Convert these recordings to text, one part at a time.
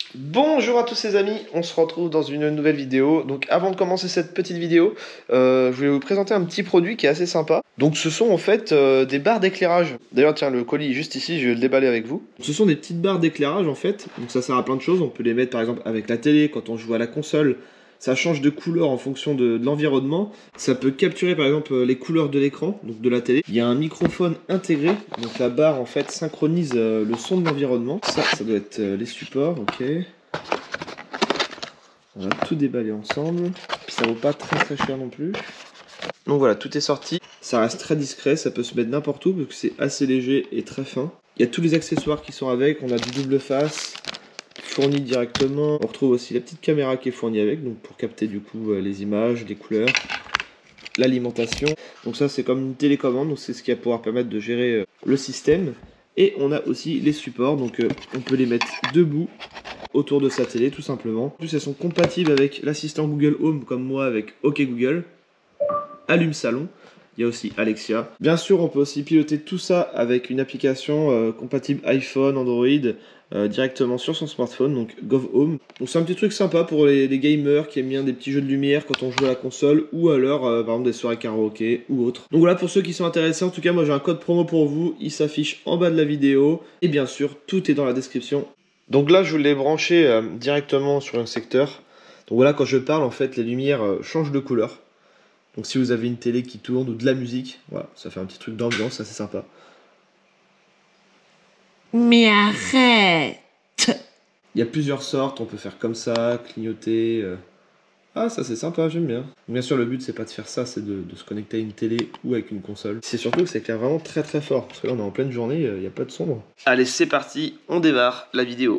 Bonjour à tous les amis, on se retrouve dans une nouvelle vidéo. Donc avant de commencer cette petite vidéo, je voulais vous présenter un petit produit qui est assez sympa. Donc ce sont en fait des barres d'éclairage. D'ailleurs tiens, le colis est juste ici, je vais le déballer avec vous. Ce sont des petites barres d'éclairage en fait, donc ça sert à plein de choses. On peut les mettre par exemple avec la télé, quand on joue à la console. Ça change de couleur en fonction de l'environnement. Ça peut capturer par exemple les couleurs de l'écran, donc de la télé. Il y a un microphone intégré, donc la barre en fait synchronise le son de l'environnement. Ça doit être les supports, ok. On va tout déballer ensemble. Puis ça vaut pas très cher non plus. Donc voilà, tout est sorti. Ça reste très discret, ça peut se mettre n'importe où parce que c'est assez léger et très fin. Il y a tous les accessoires qui sont avec. On a du double face fourni directement. On retrouve aussi la petite caméra qui est fournie avec, donc pour capter du coup les images, les couleurs, l'alimentation. Donc ça c'est comme une télécommande, donc c'est ce qui va pouvoir permettre de gérer le système. Et on a aussi les supports, donc on peut les mettre debout autour de sa télé tout simplement. En plus elles sont compatibles avec l'assistant Google Home comme moi avec OK Google, Allume Salon. Il y a aussi Alexia. Bien sûr, on peut aussi piloter tout ça avec une application compatible iPhone, Android, directement sur son smartphone, donc Gov Home. Donc c'est un petit truc sympa pour les gamers qui aiment bien des petits jeux de lumière quand on joue à la console, ou alors par exemple des soirées karaoké ou autres. Donc voilà, pour ceux qui sont intéressés, en tout cas moi j'ai un code promo pour vous, il s'affiche en bas de la vidéo, et bien sûr tout est dans la description. Donc là je vous l'ai branché directement sur un secteur. Donc voilà, quand je parle en fait les lumières changent de couleur. Donc si vous avez une télé qui tourne ou de la musique, voilà, ça fait un petit truc d'ambiance, assez sympa. Mais arrête! Il y a plusieurs sortes, on peut faire comme ça, clignoter. Ah ça c'est sympa, j'aime bien. Bien sûr le but c'est pas de faire ça, c'est de se connecter à une télé ou avec une console. C'est surtout que ça éclaire vraiment très fort, parce que là on est en pleine journée, il n'y a pas de sombre. Allez c'est parti, on démarre la vidéo.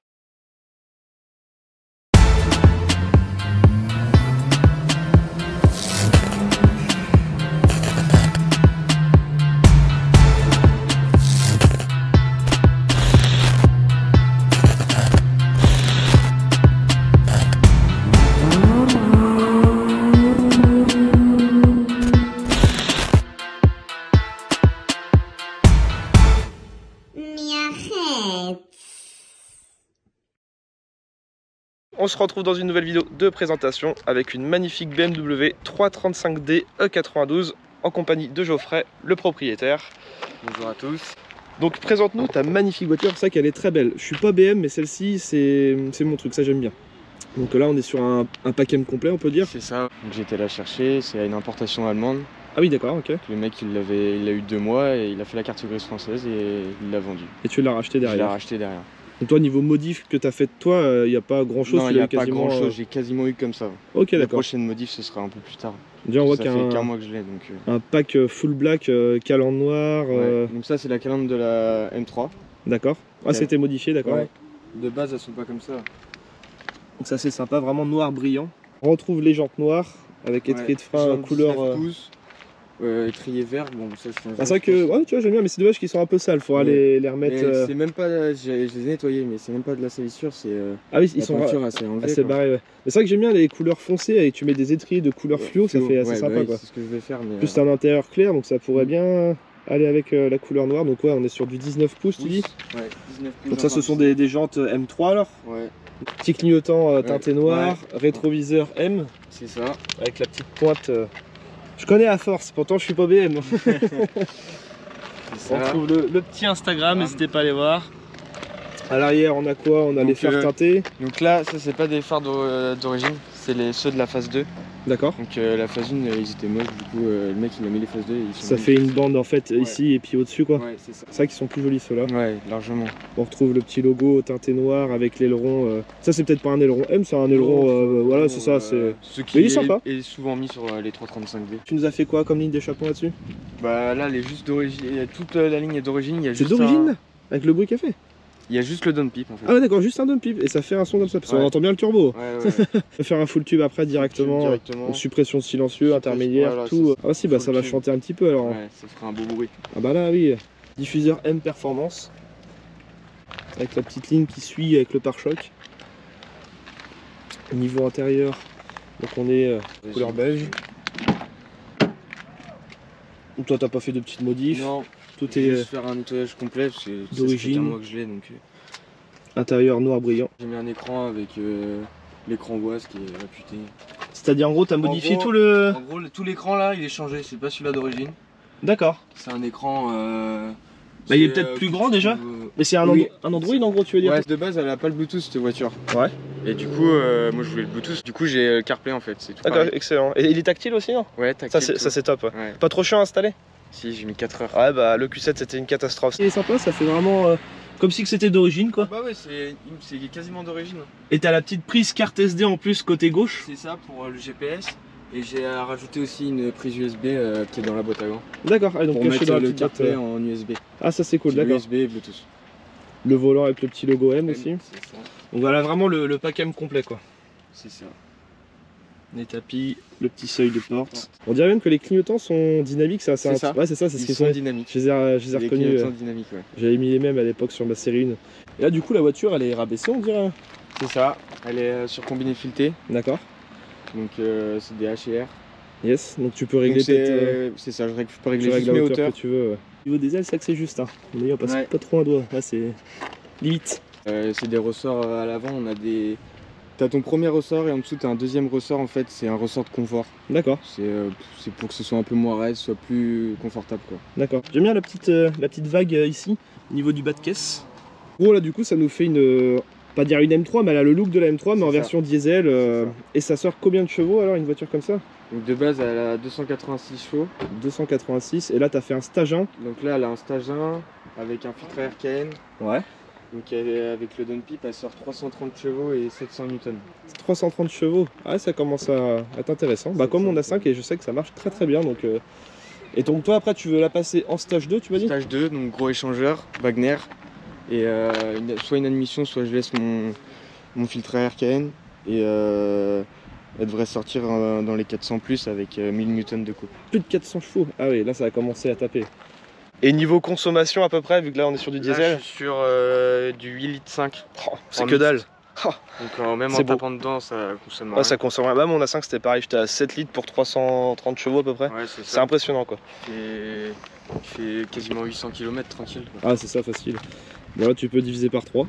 On se retrouve dans une nouvelle vidéo de présentation avec une magnifique BMW 335D E92 en compagnie de Geoffrey, le propriétaire. Bonjour à tous. Donc présente-nous ta magnifique voiture, c'est vrai qu'elle est très belle. Je suis pas BM mais celle-ci c'est mon truc, ça j'aime bien. Donc là on est sur un pack M complet on peut dire. C'est ça, j'ai été la chercher, c'est une importation allemande. Ah oui d'accord, ok. Le mec il l'a eu 2 mois et il a fait la carte grise française et il l'a vendu. Et tu l'as racheté derrière? Je l'ai racheté derrière. Donc toi niveau modif que tu as fait toi, il n'y a pas grand chose? Non, il n'y a pas grand chose, j'ai quasiment eu comme ça. Ok d'accord. La prochaine modif ce sera un peu plus tard. Déjà on voit ça qu'il y fait a qu'un mois que je l'ai donc... un pack full black, calandre noire. Ouais. Donc ça c'est la calandre de la M3. D'accord. Ah c'était modifié, d'accord. Ouais. De base elles sont pas comme ça. Donc ça c'est sympa, vraiment noir brillant. On retrouve les jantes noires avec étrier de frein couleur... étrier vert, bon ça je c'est vrai que, ouais tu vois j'aime bien mais c'est dommage qu'ils sont un peu sales, faudra les remettre... C'est même pas, je les ai nettoyés mais c'est même pas de la salissure, c'est... Ah oui ils sont assez barrés, ouais. Mais c'est vrai que j'aime bien les couleurs foncées et tu mets des étriers de couleur fluo, ça fait assez sympa quoi. C'est ce que je vais faire mais... Plus c'est un intérieur clair donc ça pourrait bien aller avec la couleur noire. Donc ouais on est sur du 19 pouces tu dis? Ouais 19 pouces. Donc ça ce sont des jantes M3 alors? Ouais. Petit clignotant teinté noir, rétroviseur M. C'est ça. Avec la petite pointe... Je connais à force, pourtant je suis pas BM. On retrouve le petit Instagram, n'hésitez pas à aller voir. À l'arrière on a quoi? On a les phares teintés. Donc là, ça c'est pas des phares d'origine, c'est ceux de la phase 2. D'accord. Donc la phase 1 ils étaient moches, du coup le mec il a mis les phases 2 et ils sont... Ça fait une bande en fait ici et puis au dessus quoi. Ouais c'est ça. C'est vrai qu'ils sont plus jolis ceux-là. Ouais largement. On retrouve le petit logo teinté noir avec l'aileron. Ça c'est peut-être pas un aileron M, c'est un aileron... voilà c'est ça, c'est... Ce qui il est sympa. est souvent mis sur les 335D. Tu nous as fait quoi comme ligne d'échappement là-dessus? Bah là elle est juste d'origine, toute la ligne est d'origine. C'est d'origine avec le bruit qu'a fait? Il y a juste le downpipe en fait. Ah ouais d'accord, juste un downpipe et ça fait un son comme ça, parce qu'on entend bien le turbo. Ouais. On peut faire un full tube après directement. Donc suppression silencieux, intermédiaire, voilà, tout. Ah si bah ça va chanter un petit peu alors. Ouais, ça fera un beau bruit. Ah bah là oui. Diffuseur M Performance. Avec la petite ligne qui suit avec le pare-choc. Niveau intérieur, donc on est couleur beige. Toi t'as pas fait de petites modifs? Non. Tout est... Juste faire un nettoyage complet parce que d'origine. moi que je l'ai donc... Intérieur noir brillant. J'ai mis un écran avec l'écran Oise qui est réputé. C'est-à-dire en gros t'as modifié gros, tout le... En gros, tout l'écran là, il est changé, c'est pas celui-là d'origine. D'accord. C'est un écran... Bah il est peut-être plus grand déjà. Mais c'est un, oui. un Android en gros tu veux dire? Ouais, de base elle a pas le Bluetooth cette voiture. Ouais. Et du coup, moi je voulais le Bluetooth, du coup j'ai CarPlay en fait, c'est tout. D'accord, pareil. excellent. Et il est tactile aussi non? Ouais, tactile. Ça c'est top. Ouais. Ouais. Pas trop chiant à installer? Si, j'ai mis 4 heures. Ouais bah le Q7 c'était une catastrophe. Il est sympa, ça fait vraiment comme si c'était d'origine quoi. Bah ouais, c'est quasiment d'origine. Et t'as la petite prise carte SD en plus côté gauche. C'est ça pour le GPS. Et j'ai rajouté aussi une prise USB qui est dans la boîte à gants. D'accord, ah, donc pour caché mettre dans la le petite boîte, CarPlay en USB. Ah ça c'est cool, d'accord. USB et Bluetooth. Le volant avec le petit logo M aussi. C'est ça. Donc voilà vraiment le pack M complet quoi. C'est ça. Les tapis, le petit seuil de porte. On dirait même que les clignotants sont dynamiques, ça. C'est ça. Ouais c'est ça, c'est ce Ils qu'ils sont sont. dynamiques. Je les ai Les reconnus. clignotants dynamiques, ouais. J'avais mis les mêmes à l'époque sur ma série 1. Et là du coup la voiture elle est rabaissée on dirait. C'est ça. Elle est sur combiné fileté. D'accord. Donc c'est des HR. Yes, donc tu peux régler peut-être. C'est ça, je peux Tu régler règles juste la mes hauteur hauteurs. que tu veux. Ouais. Au niveau des ailes, c'est vrai que c'est juste. Hein. On passe Ouais. pas trop un doigt. Là c'est limite. C'est des ressorts à l'avant, on a des... T'as ton premier ressort et en dessous t'as un deuxième ressort en fait, c'est un ressort de confort. D'accord. C'est pour que ce soit un peu moins raide, soit plus confortable quoi. D'accord. J'aime bien la petite vague ici, au niveau du bas de caisse. En gros là du coup ça nous fait une... Pas dire une M3, mais elle a le look de la M3 mais en version diesel. Et ça sort combien de chevaux alors une voiture comme ça? Donc de base elle a 286 chevaux. 286 et là t'as fait un stage 1. Donc là elle a un stage 1 avec un filtre RKN. Ouais. Donc avec le downpipe elle sort 330 chevaux et 700 Newton. 330 chevaux, ah ça commence à être intéressant. Bah comme on a 5 et je sais que ça marche très bien donc... Et donc toi après tu veux la passer en stage 2 tu m'as dit? Stage 2, donc gros échangeur, Wagner. Et soit une admission, soit je laisse mon filtre RKN. Et elle devrait sortir dans les 400 plus avec 1000 Newton de coupe. Plus de 400 chevaux, ah oui là ça a commencé à taper. Et niveau consommation à peu près, vu que là on est sur du diesel? Là, je suis sur du 8 litres 5. Oh, c'est que dalle. Oh. Donc même en tapant dedans ça consomme rien. Ça consomme rien. Bah mon A5 c'était pareil, j'étais à 7 litres pour 330 chevaux à peu près. Ouais, c'est impressionnant quoi. Il fait quasiment 800 km tranquille quoi. Ah c'est ça, facile. Voilà, tu peux diviser par 3.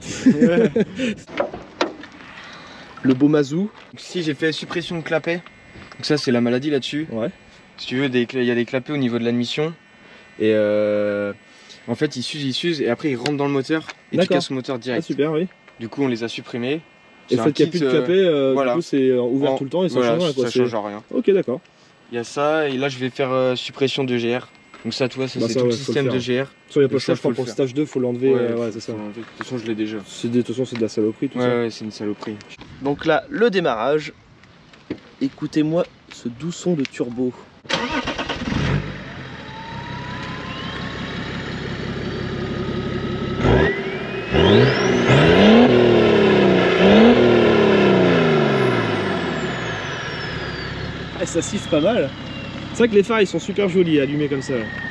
Le beau Mazou. Si j'ai fait suppression de clapet, donc ça c'est la maladie là-dessus. Ouais. Si tu veux, il y a des clapets au niveau de l'admission. Et en fait ils s'usent et après ils rentrent dans le moteur et tu casses le moteur direct. Ah super, oui. Du coup on les a supprimés. Et le fait qu'il n'y a plus de clapet, voilà. du coup c'est ouvert tout le temps et ça change rien quoi. Ça change rien. Ok d'accord. Il y a ça et là je vais faire suppression de GR. Donc ça toi c'est tout le système de GR. Il n'y a pas de choix, je pense pour le stage 2 faut l'enlever. Ouais, c'est ça. De toute façon je l'ai déjà. De toute façon c'est de la saloperie tout ça. Ouais c'est une saloperie. Donc là le démarrage. Écoutez-moi ce doux son de turbo. Ça siffle pas mal. C'est vrai que les phares ils sont super jolis allumés comme ça.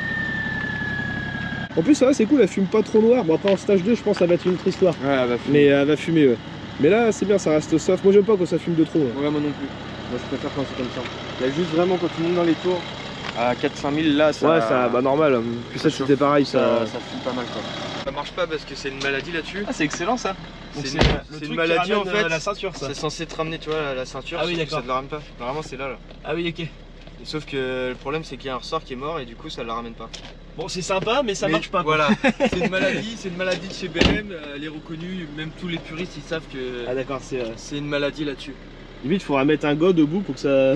En plus ça va, c'est cool, elle fume pas trop noir. Bon après en stage 2 je pense que ça va être une autre histoire. Ouais elle va fumer. Mais elle va fumer ouais. Mais là c'est bien, ça reste soft. Moi j'aime pas quand ça fume de trop. Ouais moi non plus. Moi je préfère quand c'est comme ça. Il y a juste vraiment quand tu montes dans les tours à 4-5 000 là ça... Ouais ça, bah normal. Puis ça c'était pareil ça fume pas mal quoi. Ça marche pas parce que c'est une maladie là-dessus. Ah c'est excellent ça. C'est une maladie en fait. La ceinture ça. C'est censé te ramener tu vois la ceinture. Ah oui d'accord. Ça te la ramène pas. Normalement c'est là. Ah oui ok. Sauf que le problème c'est qu'il y a un ressort qui est mort et du coup ça la ramène pas. Bon c'est sympa mais ça marche pas quoi. Voilà. C'est une maladie de chez BM, elle est reconnue, même tous les puristes ils savent que ah d'accord c'est une maladie là-dessus. Limite il faudra mettre un god au bout pour que ça...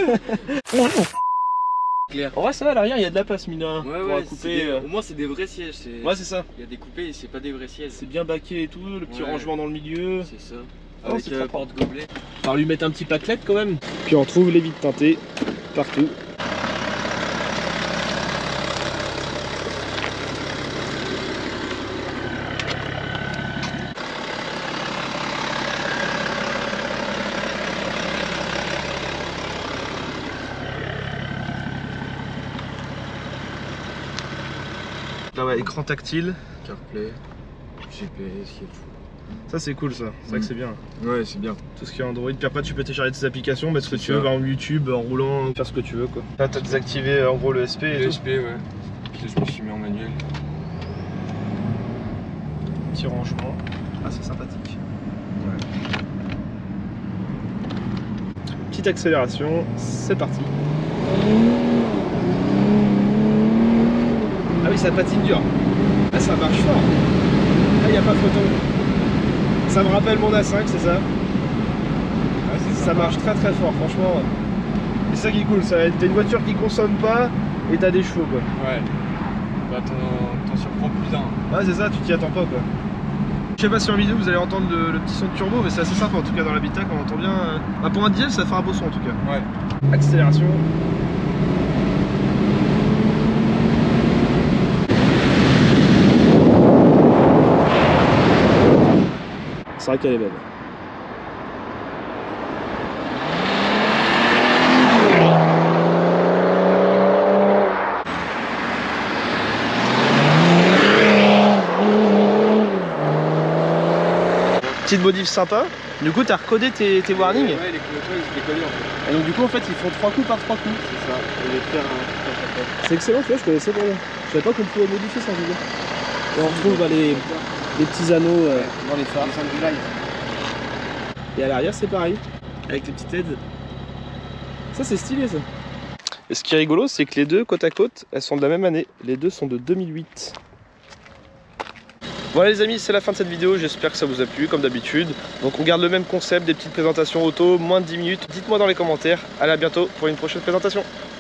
Clair. En vrai ça va à l'arrière il y a de la place mine pour couper. Au moins c'est des vrais sièges. Ouais c'est ça. Il y a des coupés et c'est pas des vrais sièges. C'est bien baqué et tout, le petit rangement dans le milieu. C'est ça. Ah, avec porte-gobelet. On va lui mettre un petit packlet quand même. Puis on trouve les vitres teintées partout. Là ouais, écran tactile. CarPlay, GPS, il y a tout. Ça c'est cool ça, c'est vrai que c'est bien. Ouais c'est bien. Tout ce qui est Android, puis après tu peux télécharger tes applications, mettre ce que tu veux, en YouTube, en roulant, faire ce que tu veux quoi. Là t'as désactivé en gros le SP et le SP ouais. Puis là je me suis mis en manuel. Petit rangement. assez sympathique. Petite accélération, c'est parti. Ah oui, ça patine dur. Ah, ça marche fort. Ah, il n'y a pas photo. Ça me rappelle mon A5, c'est ça? Ouais, ça marche très très fort, franchement. C'est ça qui est cool, t'as une voiture qui consomme pas et t'as des chevaux quoi. Ouais. Bah t'en surprends plus d'un. Ouais, c'est ça, tu t'y attends pas quoi. Je sais pas si en vidéo vous allez entendre le petit son de turbo, mais c'est assez sympa en tout cas dans l'habitacle, on entend bien. Bah, pour un diesel, ça fait un beau son en tout cas. Ouais. Accélération. C'est vrai qu'elle est belle. Petite modif sympa. Du coup, t'as recodé tes warnings. Ouais, les clôtures, ils se décollent en fait. Et donc, du coup, en fait, ils font 3 coups par 3 coups. C'est ça. Au lieu de faire un coup à chaque fois. C'est excellent, tu vois, je connaissais pas. Je savais pas qu'on pouvait modifier ça en tout cas. Et on retrouve bah, les petits anneaux dans les phares. Les du live. Et à l'arrière, c'est pareil. Avec les petites aides. Ça, c'est stylé ça. Et ce qui est rigolo, c'est que les deux, côte à côte, elles sont de la même année. Les deux sont de 2008. Voilà les amis, c'est la fin de cette vidéo, j'espère que ça vous a plu comme d'habitude. Donc on garde le même concept, des petites présentations auto, moins de 10 minutes. Dites-moi dans les commentaires, allez à bientôt pour une prochaine présentation.